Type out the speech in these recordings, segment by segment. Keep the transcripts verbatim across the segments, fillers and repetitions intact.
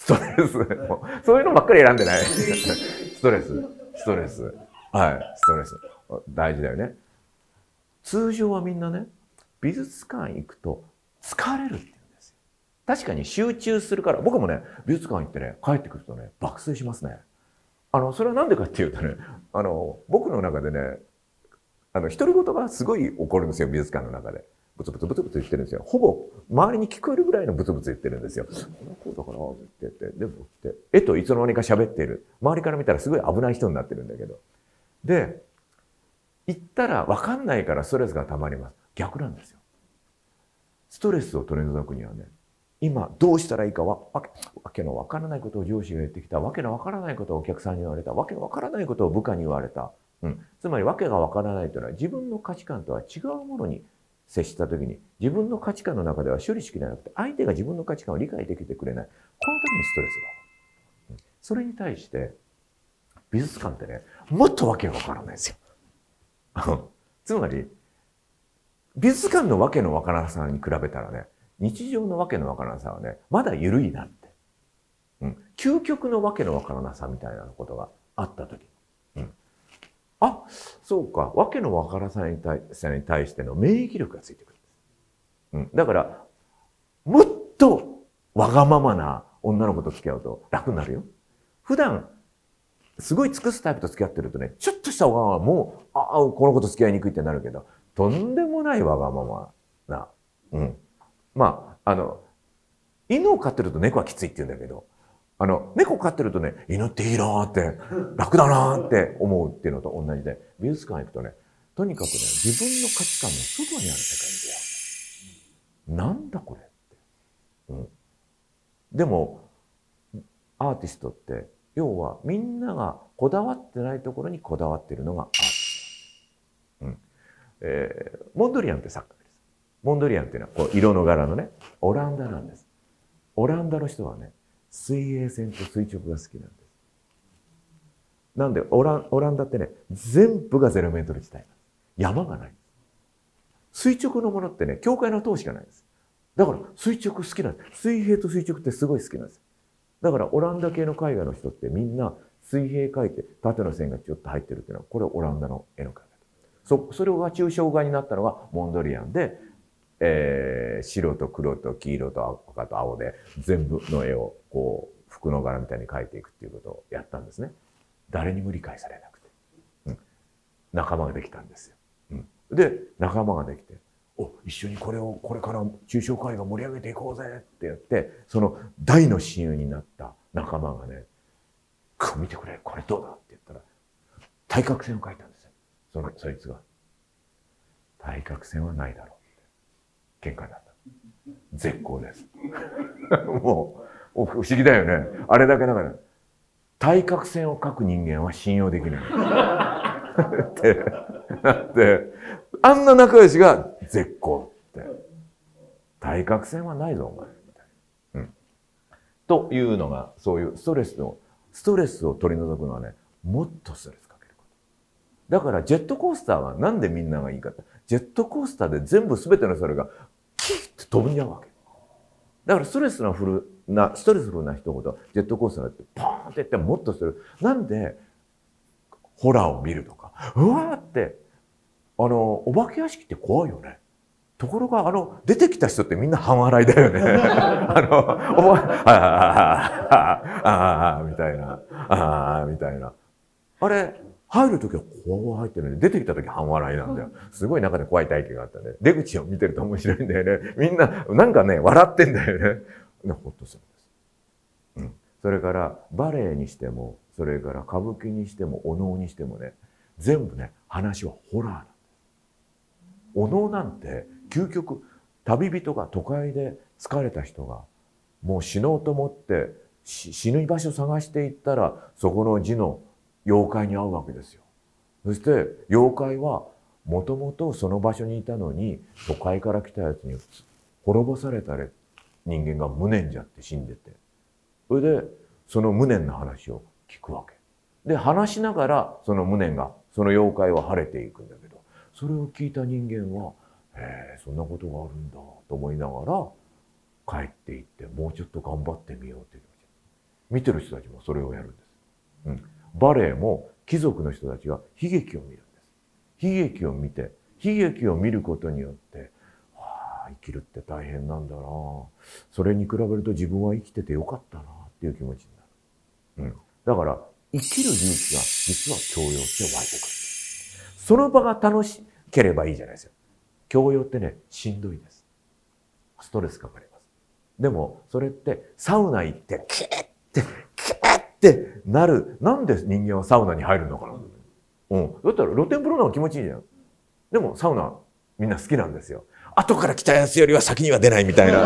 ストレス。もうそういうのばっかり選んでない。ストレス。ストレス。はい。ストレス。大事だよね。通常はみんなね、美術館行くと疲れるって言うんですよ。確かに集中するから、僕もね、美術館行ってね、帰ってくるとね、爆睡しますね。あの、それはなんでかっていうとね、あの、僕の中でね、あの、独り言がすごい起こるんですよ、美術館の中で。ブツブツブツブツ言ってるんですよ。ほぼ周りに聞こえるぐらいのブツブツ言ってるんですよ。こうだからって言って、でもって、絵といつの間にか喋っている。周りから見たらすごい危ない人になってるんだけど。で、行ったら分かんないからストレスが溜まります。逆なんですよ。ストレスを取り除くにはね、今どうしたらいいかわ、わけ、わけの分からないことを上司が言ってきた。わけの分からないことをお客さんに言われた。わけの分からないことを部下に言われた。うん。つまりわけが分からないというのは自分の価値観とは違うものに接したときに、自分の価値観の中では処理しきれなくて、相手が自分の価値観を理解できてくれない。この時にストレスが。それに対して、美術館ってね、もっとわけがわからないですよ。つまり、美術館のわけのわからなさに比べたらね、日常のわけのわからなさはね、まだ緩いなって。うん、究極のわけのわからなさみたいなことがあった時。うん、あ、そうか、わけのわからなさに対に対しての免疫力がついてくるんです。うん、だから、もっとわがままな女の子と付き合うと楽になるよ。普段、すごい尽くすタイプと付き合ってるとね、ちょっとしたわがままもう、ああ、この子と付き合いにくいってなるけど、とんでもないわがままな。うん。まあ、あの、犬を飼ってると猫はきついって言うんだけど、あの、猫飼ってるとね、犬っていいなーって、楽だなーって思うっていうのと同じで、美術館行くとね、とにかくね、自分の価値観の外にある世界に出会う。なんだこれって。うん。でも、アーティストって、要はみんながこだわってないところにこだわっているのがアーティスト。うん。えー、モンドリアンって作家です。モンドリアンっていうのはこう色の柄のね、オランダなんです。オランダの人はね、水平線と垂直が好きなんです。なんでオラン、オランダってね、全部がゼロメートル地帯なんです。山がない。垂直のものってね、境界の塔しかないんです。だから垂直好きなんです。水平と垂直ってすごい好きなんです。だからオランダ系の絵画の人ってみんな水平描いて縦の線がちょっと入ってるっていうのは、これオランダの絵の描き方。そ、それが抽象画になったのがモンドリアンで、えー、白と黒と黄色と赤と青で全部の絵をこう服の柄みたいに描いていくっていうことをやったんですね。誰にも理解されなくて。うん、仲間ができたんですよ。うん、で、仲間ができて、お、一緒にこれを、これから抽象絵画盛り上げていこうぜって言って、その大の親友になった仲間がね、こう見てくれ、これどうだって言ったら、対角線を描いたんですよ。その、そいつが。対角線はないだろうって。喧嘩になった。絶好です。もう、不思議だよね。あれだけだから、対角線を描く人間は信用できない。って、だって、あんな仲良しが絶好って。対角線はないぞ、お前。みたいな。うん。というのが、そういうストレスの、ストレスを取り除くのはね、もっとストレスかけること。だから、ジェットコースターはなんでみんながいいかって、ジェットコースターで全部全てのそれが、キーッと飛んじゃうわけ。だからストレスのフルな、ストレスフルな一言、ジェットコースターだってポーンって言ってもっとする。なんで、ホラーを見るとか、うわーって、あの、お化け屋敷って怖いよね。ところが、あの、出てきた人ってみんな半笑いだよね。あの、おば、ああ、ああ、みたいな、ああ、みたいな。あれ、入るときはこう入ってるのに、出てきたとき半笑いなんだよ。すごい中で怖い体験があったね。出口を見てると面白いんだよね。みんな、なんかね、笑ってんだよね。ね、ほっとするんです。うん。それから、バレエにしても、それから歌舞伎にしても、お能にしてもね、全部ね、話はホラーなんです。お能なんて、究極、旅人が都会で疲れた人が、もう死のうと思って、死ぬ場所探していったら、そこの字の妖怪に会うわけですよ。そして妖怪はもともとその場所にいたのに都会から来たやつに滅ぼされた人間が無念じゃって死んでて、それでその無念の話を聞くわけで、話しながらその無念が、その妖怪は晴れていくんだけど、それを聞いた人間は「へえ、そんなことがあるんだ」と思いながら帰っていって、もうちょっと頑張ってみようっていう。 見てる人たちもそれをやるんです。うん、バレエも貴族の人たちが悲劇を見るんです。悲劇を見て、悲劇を見ることによって、はあ、生きるって大変なんだな。それに比べると自分は生きててよかったなっていう気持ちになる。うん、だから生きる勇気が実は教養って湧いてくる。その場が楽しければいいじゃないですよ。教養ってね、しんどいです。ストレスかかります。でもそれってサウナ行ってキーってキーってなる。なんで人間はサウナに入るのかな。うん。だったら露天風呂の方が気持ちいいじゃん。でもサウナみんな好きなんですよ。後から来たやつよりは先には出ないみたいな。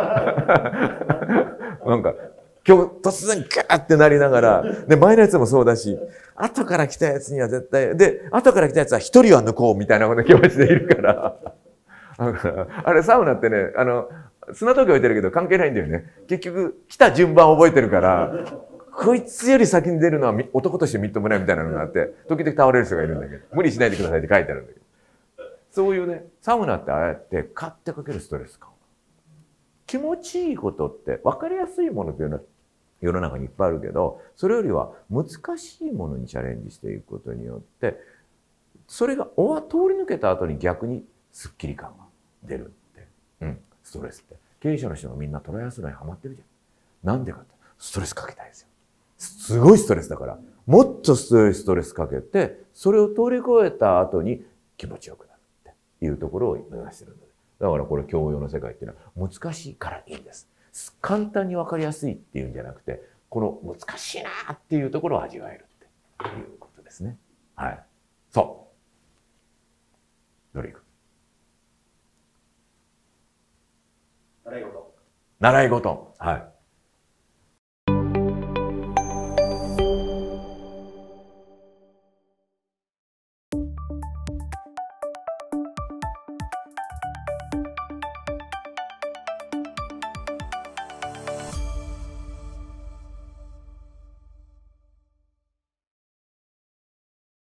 なんか今日突然ガーってなりながら、で前のやつもそうだし、後から来たやつには絶対で、後から来たやつは一人は抜こうみたいな気持ちでいるから。だからあれサウナってね、あの砂時計置いてるけど関係ないんだよね。結局来た順番覚えてるから、こいつより先に出るのは男としてみっともないみたいなのがあって、時々倒れる人がいるんだけど、無理しないでくださいって書いてあるんだけど。そういうね、サウナってああやって買ってかけるストレス感。気持ちいいことって分かりやすいものというのは世の中にいっぱいあるけど、それよりは難しいものにチャレンジしていくことによって、それが通り抜けた後に逆にスッキリ感が出るって。うん、ストレスって。経営者の人がみんなトライアスロンにハマってるじゃん。なんでかって、ストレスかけたいですよ。すごいストレスだから、もっとストレス、ストレスかけて、それを通り越えた後に気持ちよくなるっていうところを目指してるんだ。だからこれ教養の世界っていうのは難しいからいいんです。簡単に分かりやすいっていうんじゃなくて、この難しいなっていうところを味わえるっていうことですね。はい。そう。どれいく？習い事。習い事。はい。